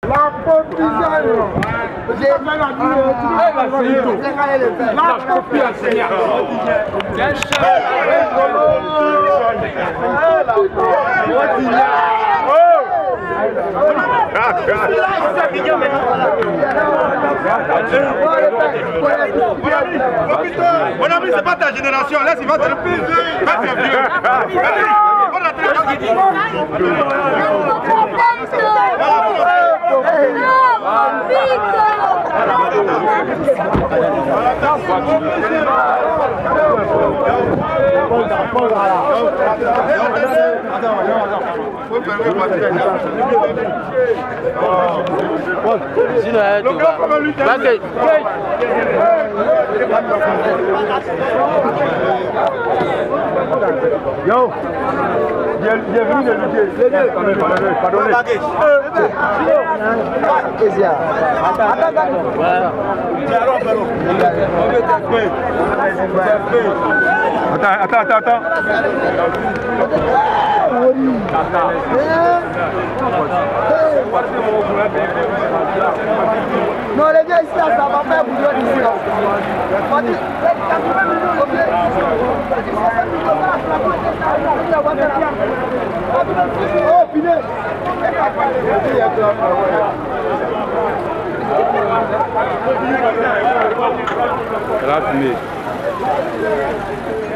La population. J'ai mal à dire. La population. Mon ami, c'est pas ta génération, là, il va te le plus vieux. Yo, bienvenue de lutter. Pardonnez. Attends. Non, les gars, ici, ça va faire bouillon ici. Oh, punaise! La fumée.